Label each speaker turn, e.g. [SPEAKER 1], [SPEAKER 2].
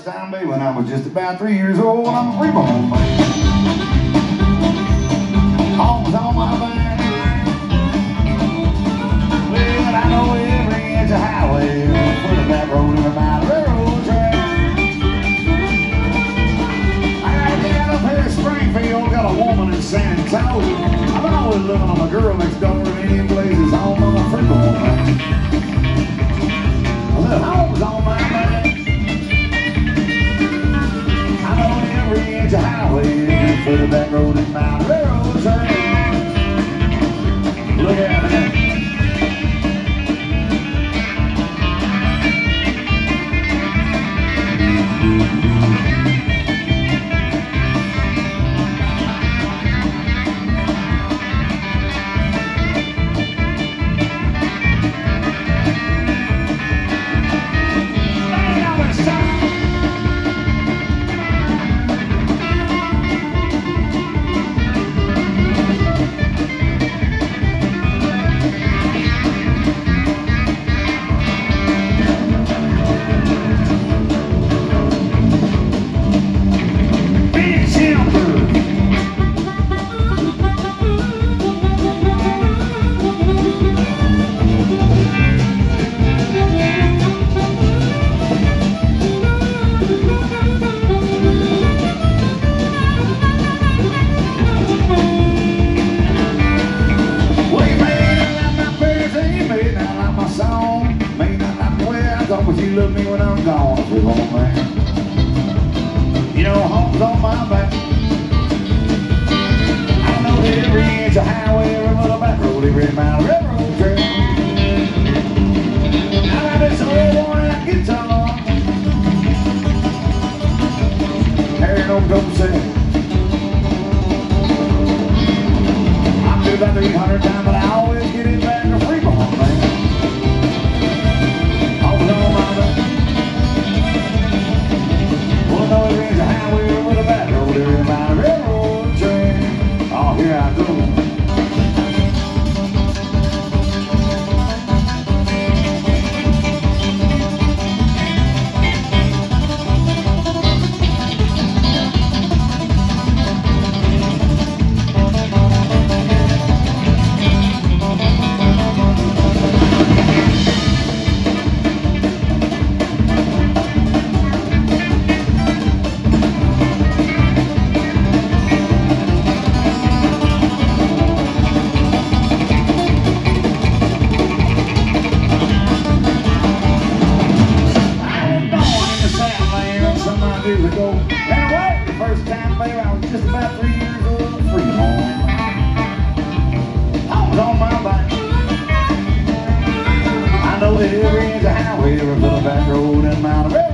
[SPEAKER 1] first time, baby, when I was just about 3 years old. I'm a freeborn man. Home was on my back. Well, I know every inch of highway for the back road and my railroad track. I got a dad up here in Springfield, got a woman in San Antonio. I've been always living on my girl next door in Indian places. Home, I'm a freeborn man. Well, home was on my back. I know every inch of highway for the back road and my railroad track. Look at that. But you love me when I'm gone, freeborn man. You know, home's on my back. I know every inch of highway, every little back road, every mile of railroad trail. I got this old worn out guitar. Harry no go say. I do about 300 times, but I always get it back to freeborn man. Here I go. Years ago. And what? The first time, baby, I was just about 3 years old. Freeborn. I was on my bike. I know that every inch of highway, every little back road and mountain.